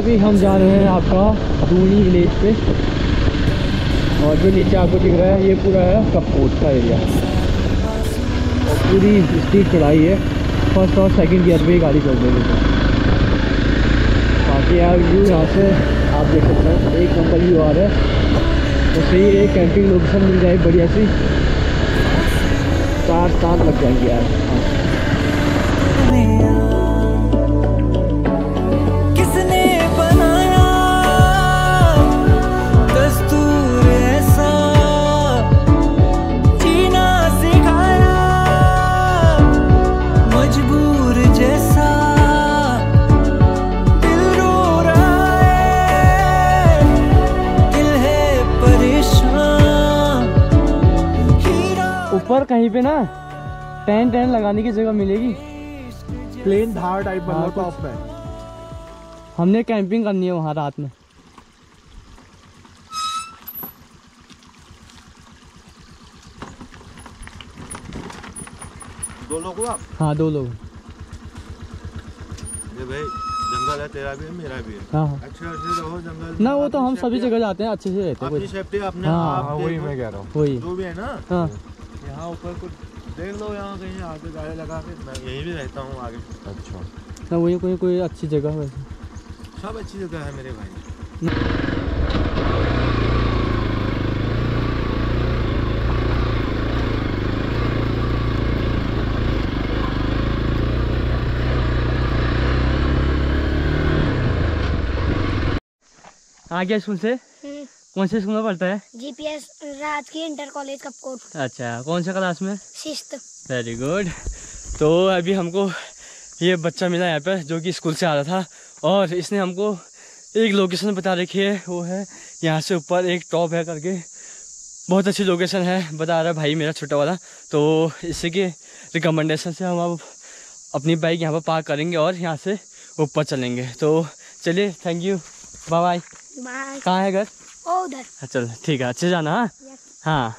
अभी हम जा रहे हैं आपका दूनी विलेज पे, और जो नीचे आपको दिख रहा है ये पूरा है कपकोट का एरिया, और पूरी स्पीड चढ़ाई है, फर्स्ट और सेकंड गियर पे गाड़ी चल रही है। बाकी यार व्यू यहाँ से आप देख सकते हैं, एक नंबर व्यू आ रहा है। तो सही एक कैंपिंग लोकेशन मिल जाए बढ़िया सी, 4 साल लग जाएंगे यार। ऊपर कहीं पे ना टेंट लगाने की जगह मिलेगी, प्लेन धार टाइप बना टॉप पे। हमने कैंपिंग करनी है वहाँ रात में। दो लोग हो आप? हाँ 2 लोग। ये भाई जंगल है, तेरा भी है मेरा भी है। हाँ हाँ अच्छे रहो जंगल ना, वो तो हम सभी जगह जाते हैं, अच्छे से रहते हैं। अपनी सेफ्टी अपने। हाँ वही मैं कह रहा हूँ, वही जो भी है ना। हाँ यहाँ ऊपर कुछ देख लो, यहाँ कहीं आगे गाड़ी लगा के, मैं यहीं भी रहता हूँ आगे। अच्छा ना, वही कोई अच्छी जगह वैसे सब अच्छी जगह है मेरे भाई। आगे स्कूल से कौन से स्कूल में पढ़ता है? जीपीएस राजकीय इंटर कॉलेज कपकोट। अच्छा, कौन सा क्लास में? 6th। Very good. तो अभी हमको ये बच्चा मिला यहाँ पे, जो कि स्कूल से आ रहा था, और इसने हमको एक लोकेशन बता रखी है, वो है यहाँ से ऊपर एक टॉप है करके, बहुत अच्छी लोकेशन है बता रहा है भाई मेरा छोटा वाला। तो इसी के रिकमेंडेशन से हम अब अपनी बाइक यहाँ पर पार्क करेंगे और यहाँ से ऊपर चलेंगे। तो चलिए, thank you, bye bye. Bye. कहाँ है घर? ओ उधर। चल ठीक है, अच्छे जाना। हाँ हाँ।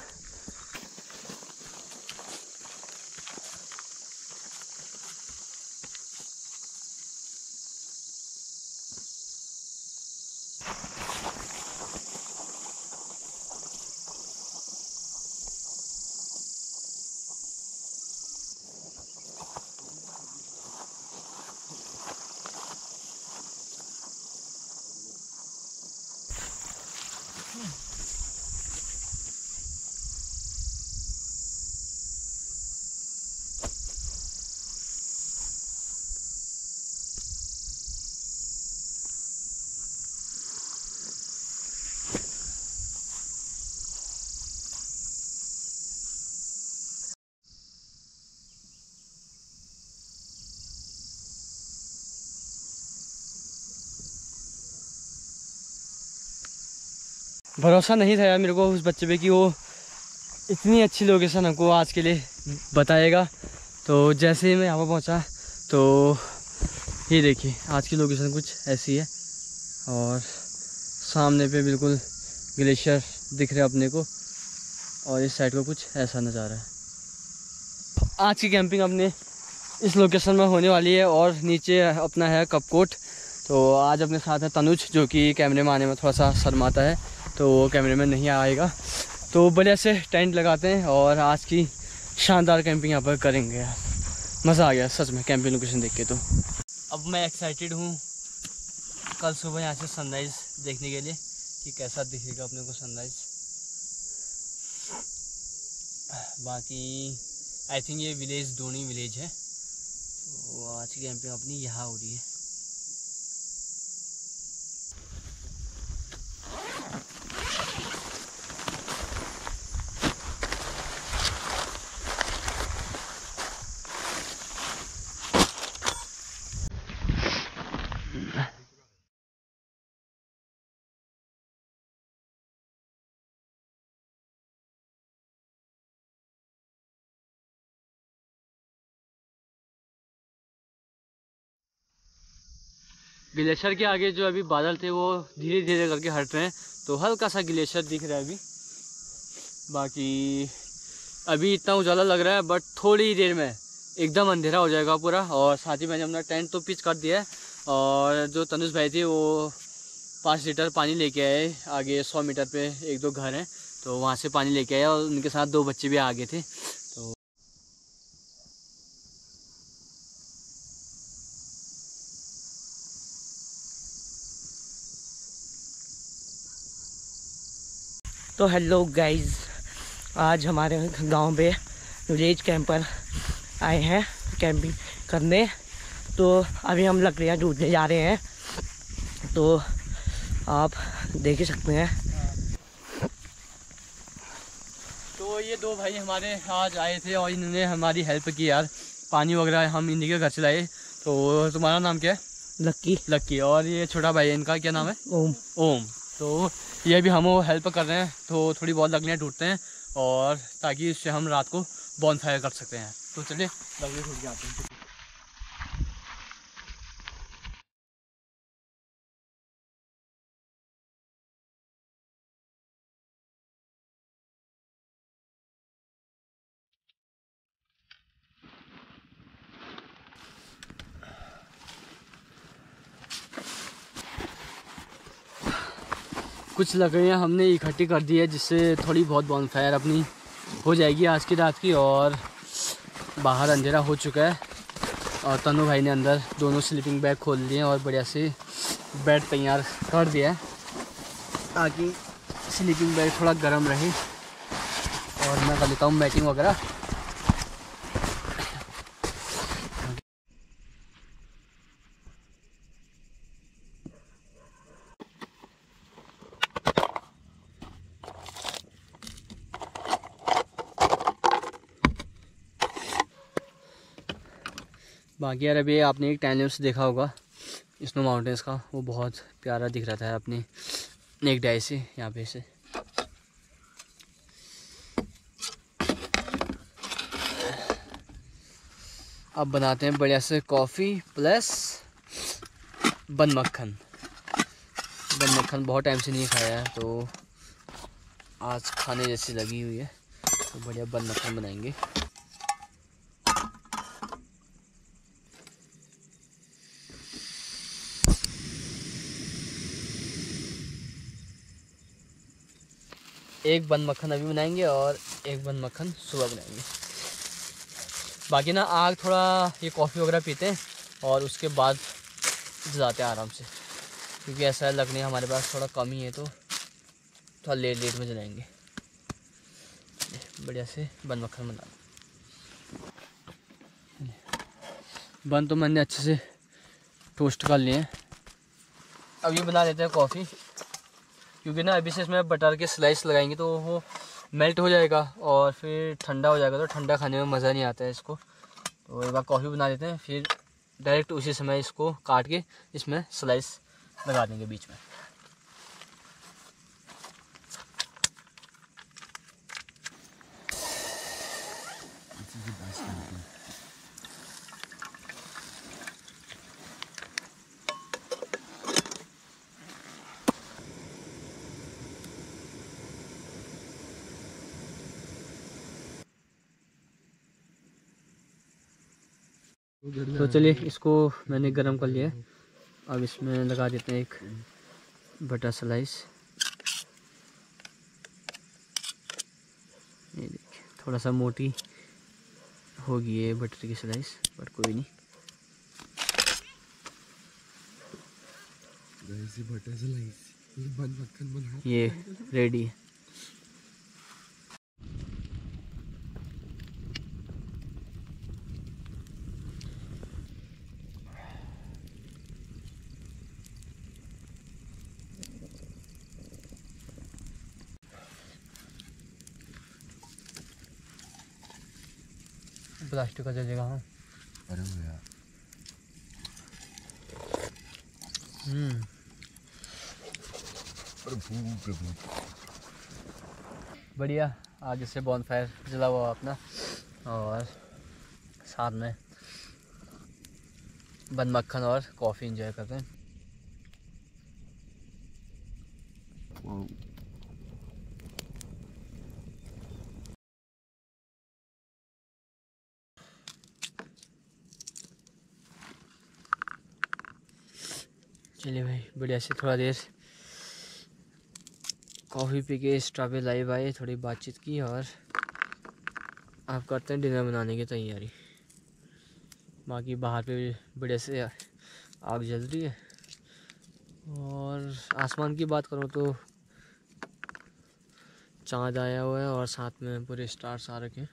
भरोसा नहीं था यार मेरे को उस बच्चे पे कि वो इतनी अच्छी लोकेशन हमको आज के लिए बताएगा। तो जैसे ही मैं यहाँ पर पहुँचा, तो ये देखिए आज की लोकेशन कुछ ऐसी है, और सामने पे बिल्कुल ग्लेशियर दिख रहा है अपने को, और इस साइड को कुछ ऐसा नज़ारा है। आज की कैंपिंग अपने इस लोकेशन में होने वाली है, और नीचे अपना है कपकोट। तो आज अपने साथ है तनुज, जो कि कैमरे में आने में थोड़ा सा शर्माता है, तो वो कैमरे में नहीं आएगा। तो बढ़िया से टेंट लगाते हैं और आज की शानदार कैंपिंग यहाँ पर करेंगे यार। मज़ा आ गया सच में कैंपिंग लोकेशन देख के। तो अब मैं एक्साइटेड हूँ कल सुबह यहाँ से सनराइज़ देखने के लिए कि कैसा दिखेगा अपने को सनराइज़। बाकी आई थिंक ये विलेज दूनी विलेज है, तो आज की कैंपिंग अपनी यहाँ हो रही है। ग्लेशियर के आगे जो अभी बादल थे वो धीरे धीरे करके हट रहे हैं, तो हल्का सा ग्लेशियर दिख रहा है अभी। बाकी अभी इतना उजाला लग रहा है, बट थोड़ी ही देर में एकदम अंधेरा हो जाएगा पूरा। और साथ ही मैंने अपना टेंट तो पिच कर दिया है, और जो तनुष भाई थे वो 5 लीटर पानी लेके आए। आगे 100 मीटर पे 1-2 घर हैं, तो वहाँ से पानी लेके आए और उनके साथ 2 बच्चे भी आगे थे। तो हेलो गाइस, आज हमारे गांव पे विलेज कैंपर आए हैं कैंपिंग करने। तो अभी हम लकड़ियाँ ढूंढने जा रहे हैं, तो आप देख ही सकते हैं। तो ये 2 भाई हमारे आज आए थे और इन्होंने हमारी हेल्प की यार। पानी वगैरह हम इन्हीं के घर से लाए। तो तुम्हारा नाम क्या है? लक्की। लक्की। और ये छोटा भाई है, इनका क्या नाम है? ओम। ओम। तो ये भी हम हेल्प कर रहे हैं, तो थोड़ी बहुत लकड़ियाँ ढूंढते हैं और ताकि इससे हम रात को बॉनफायर कर सकते हैं। तो चलिए लकड़ी ढूंढ के आते हैं। कुछ लकड़ियाँ हमने इकट्ठी कर दी है, जिससे थोड़ी बहुत बॉनफायर अपनी हो जाएगी आज की रात की। और बाहर अंधेरा हो चुका है और तनु भाई ने अंदर दोनों स्लीपिंग बैग खोल लिए और बढ़िया से बेड तैयार कर दिया है ताकि स्लीपिंग बैग थोड़ा गर्म रहे। और मैं कर लेता हूँ मैटिंग वगैरह। बाकी यार अभी आपने एक टाइम लैप्स देखा होगा स्नो माउंटेन्स का, वो बहुत प्यारा दिख रहा था अपनी नेक डाई से यहाँ पे से। अब बनाते हैं बढ़िया से कॉफ़ी प्लस बन मक्खन। बन मक्खन बहुत टाइम से नहीं खाया है, तो आज खाने जैसी लगी हुई है, तो बढ़िया बन मक्खन बनाएंगे। एक बन मक्खन अभी बनाएंगे और एक बन मक्खन सुबह बनाएंगे। बाकी ना आग थोड़ा ये कॉफ़ी वगैरह पीते हैं और उसके बाद जलाते हैं आराम से, क्योंकि ऐसा है लकड़ी हमारे पास थोड़ा कम ही है, तो थोड़ा लेट में जलाएंगे। बढ़िया से बन मक्खन बना। बन तो मैंने अच्छे से टोस्ट कर लिए हैं। अब ये बना लेते हैं कॉफ़ी, क्योंकि ना अभी से इसमें बटर के स्लाइस लगाएंगे तो वो मेल्ट हो जाएगा और फिर ठंडा हो जाएगा, तो ठंडा खाने में मज़ा नहीं आता है इसको। तो एक बार कॉफ़ी बना लेते हैं, फिर डायरेक्ट उसी समय इसको काट के इसमें स्लाइस लगा देंगे बीच में। तो चलिए इसको मैंने गरम कर लिया है। अब इसमें लगा देते हैं एक बटर स्लाइस। ये देखिए थोड़ा सा मोटी होगी ये बटर की स्लाइस, बट कोई नहीं। बटर स्लाइस बन मक्खन बना ये रेडी है। प्लास्टिक का जलेगा। हाँ अरे भैया बढ़िया। आगे से बॉनफायर जला हुआ अपना और साथ में बन मक्खन और कॉफ़ी एंजॉय करते हैं। चलिए भाई बढ़िया से थोड़ा देर कॉफ़ी पी के इंस्टा पे लाइव आए, थोड़ी बातचीत की और आप करते हैं डिनर बनाने की तैयारी। बाकी बाहर पे बढ़िया से आग जल रही है और आसमान की बात करूँ तो चाँद आया हुआ है और साथ में पूरे स्टार्स आ रखे हैं।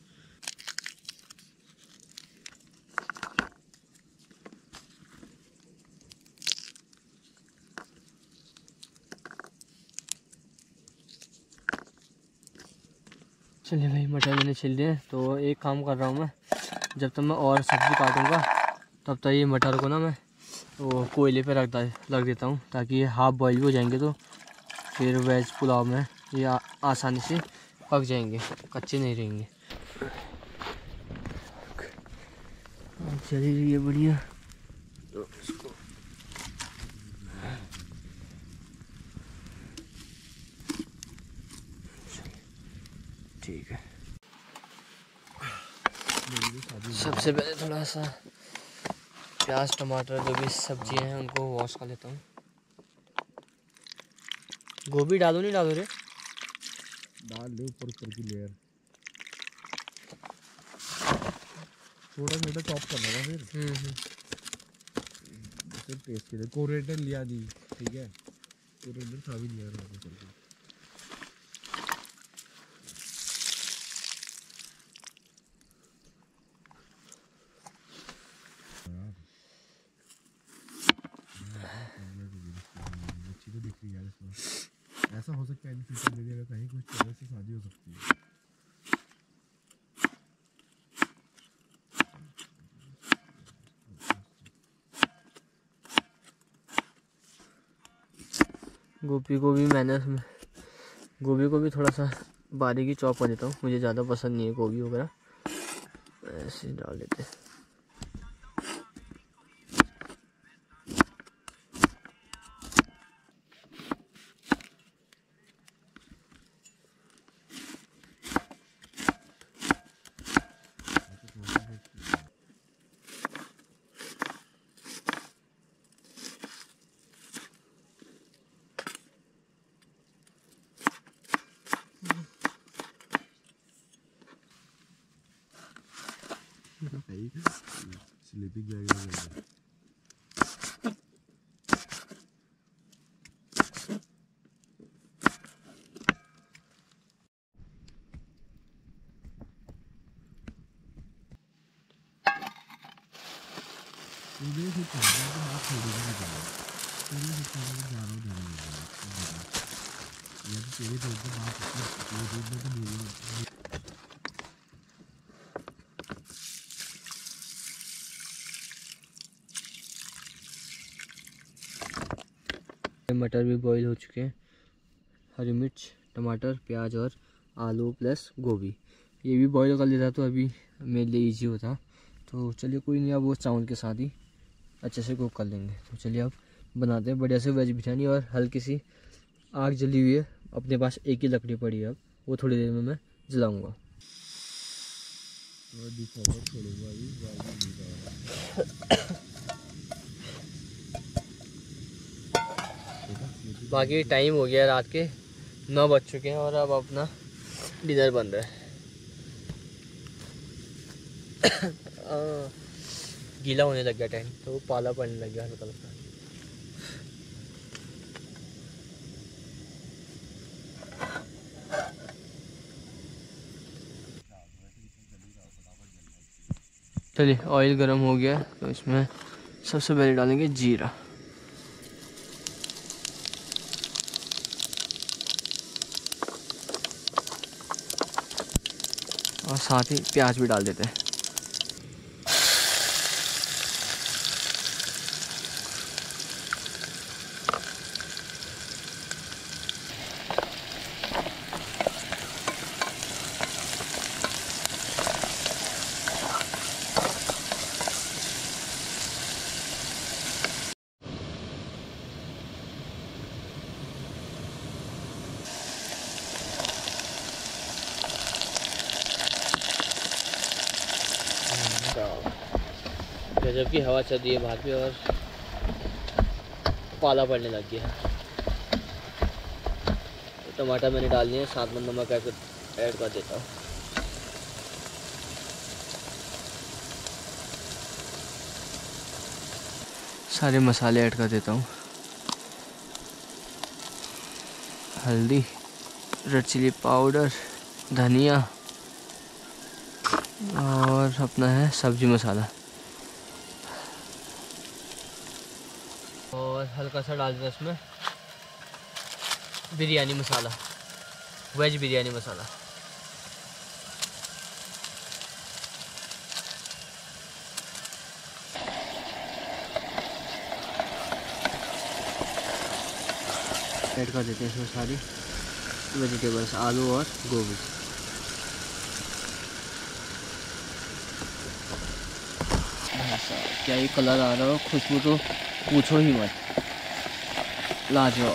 चलिए भाई मटर मैंने छिल दिए, तो एक काम कर रहा हूँ मैं, जब तक मैं और सब्ज़ी काटूँगा तब तक ये मटर को ना मैं वो कोयले पे रख देता हूँ, ताकि ये हाफ बॉईल हो जाएंगे तो फिर वेज पुलाव में ये आसानी से पक जाएंगे, कच्चे नहीं रहेंगे। चली रही है बढ़िया, तो इसको ठीक है। सबसे पहले थोड़ा सा प्याज टमाटर जो भी सब्जियां हैं उनको वॉश कर लेता हूँ। गोभी डालो नहीं डालो रे? डाल दे ऊपर ऊपर की लेयर, छोटा छोटा चॉप करना था फिर टेस्ट के लिए। कोरिएंडर लिया नहीं, ठीक है, कोरिएंडर था भी नहीं यार वहाँ पे। अच्छी तो दिख रही है यार इसमें। ऐसा हो सकता है इन फ्यूचर मेरी अगर कहीं कुछ तरह से शादी हो सकती है। गोभी को भी थोड़ा सा बारीकी चॉप कर देता हूँ, मुझे ज़्यादा पसंद नहीं है गोभी वगैरह, ऐसे डाल देते हैं। स्लीपिंग जाएगा। मटर भी बॉईल हो चुके हैं, हरी मिर्च टमाटर प्याज और आलू प्लस गोभी ये भी बॉईल कर लेता तो अभी मेरे लिए इजी होता। तो चलिए कोई नहीं, अब वो चावल के साथ ही अच्छे से कुक कर लेंगे। तो चलिए अब बनाते हैं बढ़िया से वेज बिरयानी। और हल्की सी आग जली हुई है, अपने पास एक ही लकड़ी पड़ी है, अब वो थोड़ी देर में मैं जलाऊँगा। बाकी टाइम हो गया रात के 9 बज चुके हैं और अब अपना डिनर बन रहा है। गीला होने लग गया टाइम, तो पाला पड़ने लग गया हल्का हल्का। चलिए ऑयल गर्म हो गया, तो इसमें सबसे पहले डालेंगे जीरा, और साथ ही प्याज भी डाल देते हैं। गजब की हवा चल रही है बाहर पे और पाला पड़ने लग गया। तो टमाटर मैंने डाल दिए, साथ में नमक ऐड कर देता हूँ। सारे मसाले ऐड कर देता हूँ। हल्दी, रेड चिली पाउडर, धनिया और अपना है सब्जी मसाला, और हल्का सा डाल देना इसमें बिरयानी मसाला, वेज बिरयानी मसाला। ऐड कर देते हैं इसमें सारी वेजिटेबल्स, आलू और गोभी। क्या ही कलर आ रहा हो, खुशबू तो पूछो ही मत, लाजवाब।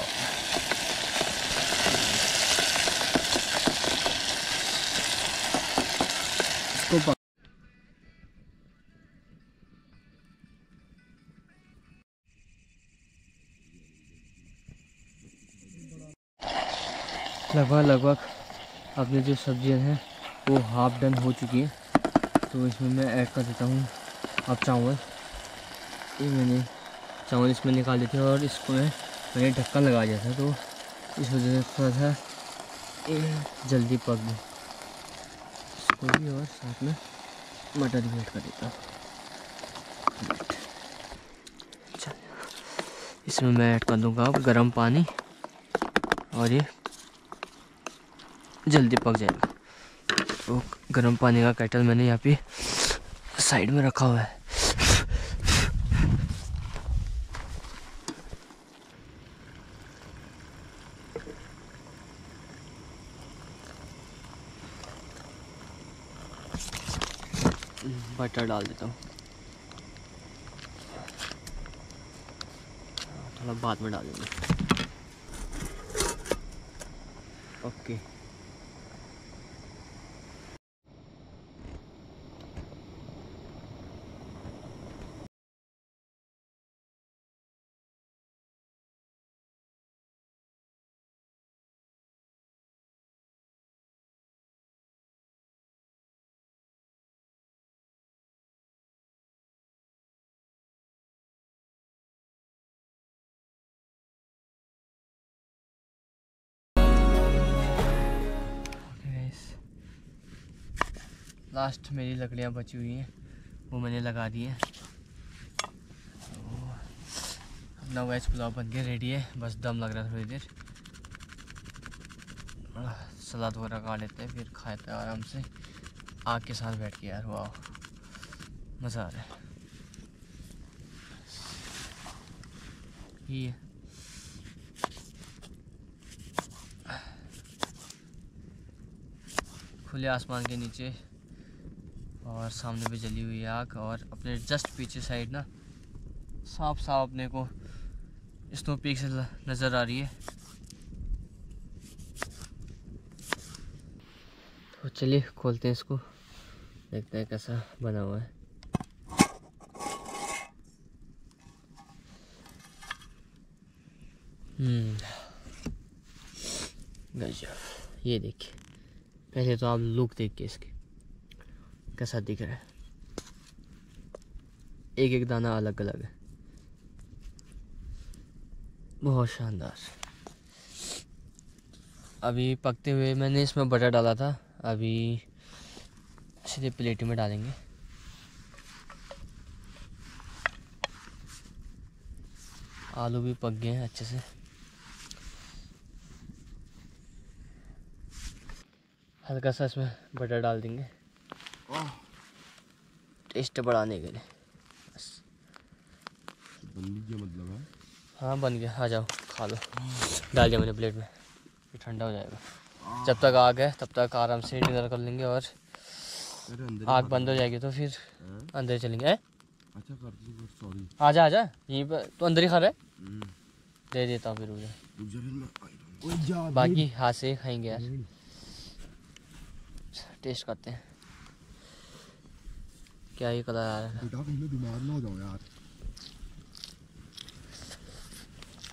इसको लगभग अपनी जो सब्जियां हैं वो हाफ डन हो चुकी है। तो इसमें मैं ऐड कर देता हूँ अब चावल। ये मैंने चावल इसमें निकाल दिए थे और इसको मैंने ढक्कन लगा दिया था, तो इस वजह से थोड़ा सा जल्दी पक गई। इसको भी और साथ में मटर भी ऐड कर देता हूँ। इसमें मैं ऐड कर दूँगा अब गर्म पानी, और ये जल्दी पक जाएगा। तो गर्म पानी का केटल मैंने यहाँ पे साइड में रखा हुआ है। बटर डाल देता हूँ, थोड़ा बाद में डालेंगे। ओके, लास्ट मेरी लकड़ियाँ बची हुई हैं वो मैंने लगा दी हैं। अपना वेज पुलाव बन के रेडी है, बस दम लग रहा है थोड़ी देर। सलाद वगैरह खा लेते हैं, फिर खाते हैं आराम से आग के साथ बैठ के। यार वाह, मज़ा आ रहा है। ये खुले आसमान के नीचे और सामने भी जली हुई आग, और अपने जस्ट पीछे साइड ना साफ अपने को स्नो पीक से नज़र आ रही है। तो चलिए खोलते हैं इसको, देखते हैं कैसा बना हुआ है। गजब, ये देखिए। पहले तो आप लुक देखिए इसके, कैसा दिख रहा है। एक एक दाना अलग अलग है, बहुत शानदार। अभी पकते हुए मैंने इसमें बटर डाला था, अभी सीधे प्लेट में डालेंगे। आलू भी पक गए हैं अच्छे से। हल्का सा इसमें बटर डाल देंगे टेस्ट बढ़ाने के लिए, बस। बन गया मतलब है? हाँ बन गया, आ जाओ खा लो। डाल दिया मैंने प्लेट में, ये ठंडा हो जाएगा। जब तक आग है तब तक आराम से डिनर कर लेंगे, और आग बंद हो जाएगी तो फिर अंदर चलेंगे। अच्छा कर दो, सॉरी। आजा यहीं पर तो अंदर ही खा रहा है। दे देता हूँ फिर मुझे, बाकी हाथ से खाएंगे यार। टेस्ट करते हैं क्या ही कलर आ रहा है। बेटा कहीं बीमार ना हो जाओ यार।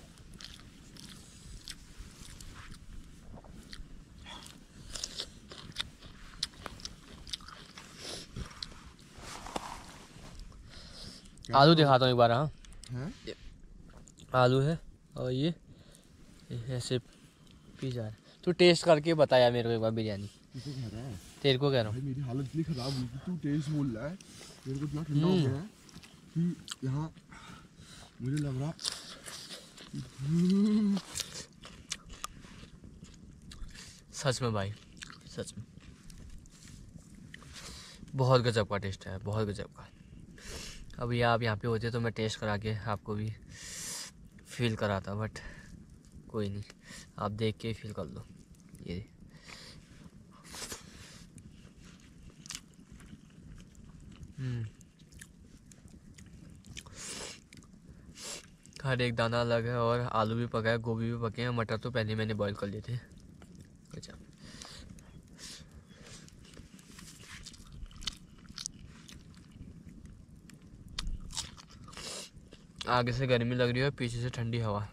आलू दिखाता हूँ एक बार। हाँ हैं? आलू है और ये ऐसे पी जा रहा है। तू टेस्ट करके बताया मेरे को एक बार बिरयानी। तेरे को कह रहा हूँ मेरी हालत इतनी खराब हुई थी, तू टेस्ट बोल रहा है। मेरे को इतना ठंडा हो गया है कि यहाँ मुझे लग रहा सच में भाई, सच में बहुत गजब का टेस्ट है, बहुत गजब का। अभी आप यहाँ पे होते तो मैं टेस्ट करा के आपको भी फील कराता, बट कोई नहीं, आप देख के फील कर लो। ये हर एक दाना अलग है और आलू भी पका है, गोभी भी पके हैं, मटर तो पहले मैंने बॉईल कर लिए थे। अच्छा आगे से गर्मी लग रही है, पीछे से ठंडी हवा।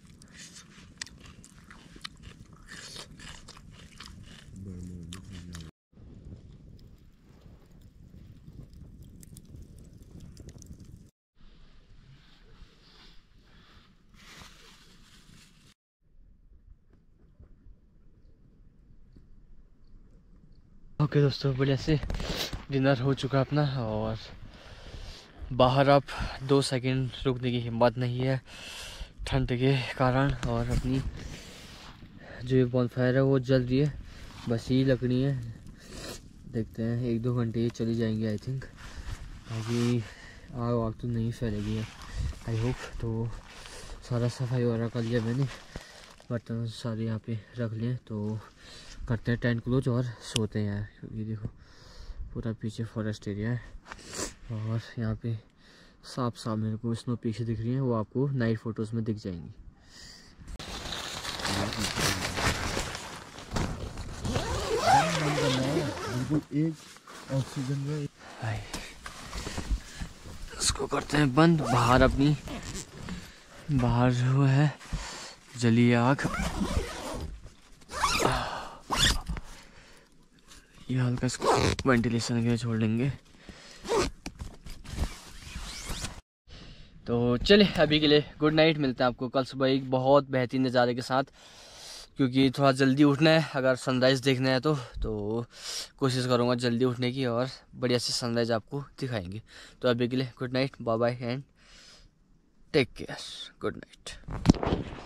ओके दोस्तों, बढ़िया से डिनर हो चुका अपना और बाहर अब 2 सेकंड रुकने की हिम्मत नहीं है ठंड के कारण। और अपनी जो ये बॉनफायर है वो जल रही है, बस यही लकड़ी है। देखते हैं 1-2 घंटे ये चली जाएंगी आई थिंक, बाकी आग वाग तो नहीं फैलेगी है आई होप। तो सारा सफाई वगैरह कर लिया मैंने, बर्तन सारे यहाँ पे रख लिए। तो करते हैं टेंट क्लोज और सोते हैं यार, क्योंकि देखो पूरा पीछे फॉरेस्ट एरिया है और यहाँ पे साफ साफ मेरे को स्नो पीछे दिख रही है, वो आपको नाइट फोटोज़ में दिख जाएंगी। बिल्कुल एक ऑक्सीजन में इसको करते हैं बंद। बाहर अपनी बाहर जो है जली आग, ये हल्का इसको वेंटिलेशन के लिए छोड़ देंगे। तो चले अभी के लिए गुड नाइट, मिलते हैं आपको कल सुबह एक बहुत बेहतरीन नज़ारे के साथ, क्योंकि थोड़ा जल्दी उठना है। अगर सनराइज़ देखना है तो कोशिश करूँगा जल्दी उठने की और बढ़िया से सनराइज़ आपको दिखाएंगे। तो अभी के लिए good night, bye bye and take care, good night.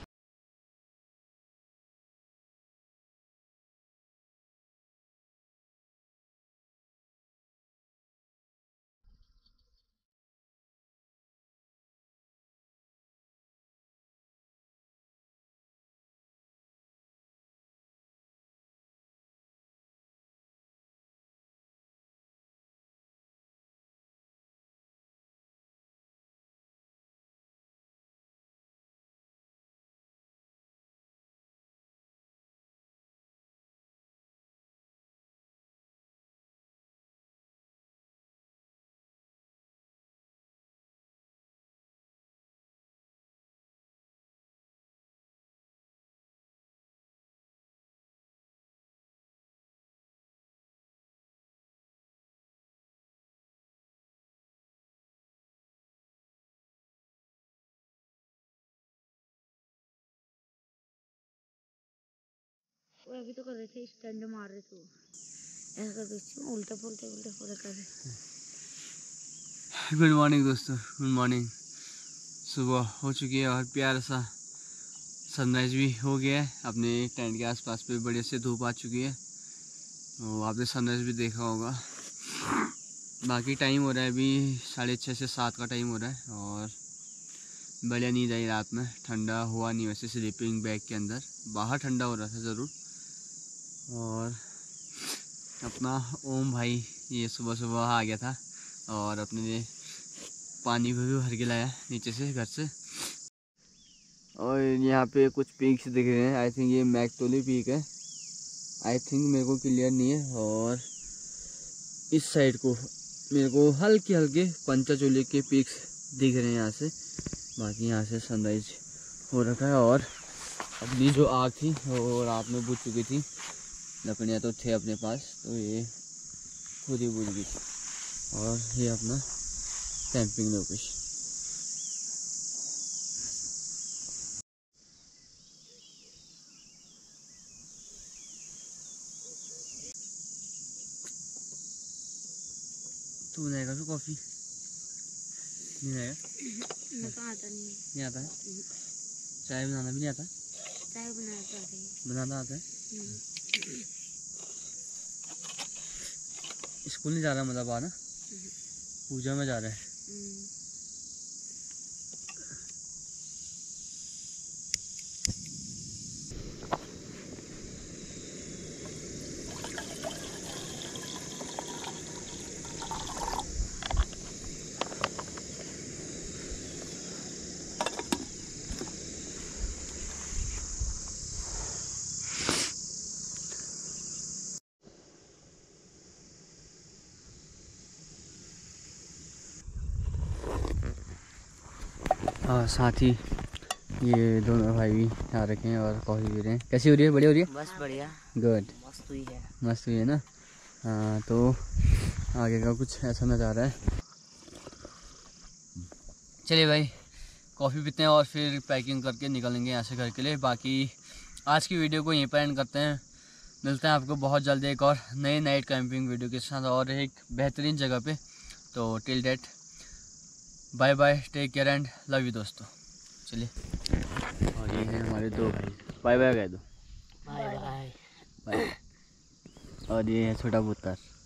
वो अभी तो कर रहे थे, स्टैंड मार रहे थे, ऐसा कर रहे उल्टा पुल्टा पूरा कर रहे। गुड मॉर्निंग दोस्तों, गुड मॉर्निंग। सुबह हो चुकी है और प्यारा सा सनराइज भी हो गया है। अपने टेंट के आसपास पे बड़े से धूप आ चुकी है, तो आपने सनराइज भी देखा होगा। बाकी टाइम हो रहा है अभी 6:30 से 7 का टाइम हो रहा है और बढ़िया नींद आई रात में। ठंडा हुआ नहीं वैसे स्लीपिंग बैग के अंदर, बाहर ठंडा हो रहा था ज़रूर। और अपना ओम भाई ये सुबह सुबह आ गया था और अपने लिए पानी भी भर के लाया नीचे से घर से। और यहाँ पे कुछ पीक्स दिख रहे हैं, आई थिंक ये मैक्टोली पीक है, आई थिंक, मेरे को क्लियर नहीं है। और इस साइड को मेरे को हल्के हल्के पंचाचूली के पीक्स दिख रहे हैं यहाँ से। बाकी यहाँ से सनराइज हो रखा है और अपनी जो आग थी वो रात में बुझ चुकी थी, लकड़ियाँ तो थे अपने पास, तो ये खुद ही बुझ गई थी। और ये अपना कैंपिंग लोकेशन। तू बनाएगा तो कॉफ़ी नहीं बनाएगा? मेरे को आता नहीं है। नहीं आता है? चाय बनाना भी नहीं आता? चाय बनाना तो आता है। बनाना आता है? स्कूल नहीं जा रहा मतलब ना, पूजा में जा रहा है। और साथ ही ये दोनों भाई भी आ रखे हैं और कॉफ़ी पी रहे हैं। कैसी हो रही है? बढ़िया हो रही है? बस बढ़िया, गुड, मस्त हुई है। मस्त हुई है ना। हाँ, तो आगे का कुछ ऐसा नज़ारा है। चलिए भाई, कॉफ़ी पीते हैं और फिर पैकिंग करके निकलेंगे यहाँ से घर के लिए। बाकी आज की वीडियो को यहीं पर एंड करते हैं। मिलते हैं आपको बहुत जल्दी एक और नई नाइट कैंपिंग वीडियो के साथ और एक बेहतरीन जगह पे। तो till date bye bye, take care and love you दोस्तों। चलिए, और ये हैं हमारे दो भाई, बाय बाय कह दो। Bye bye. बाय। और ये है छोटा पुत्र।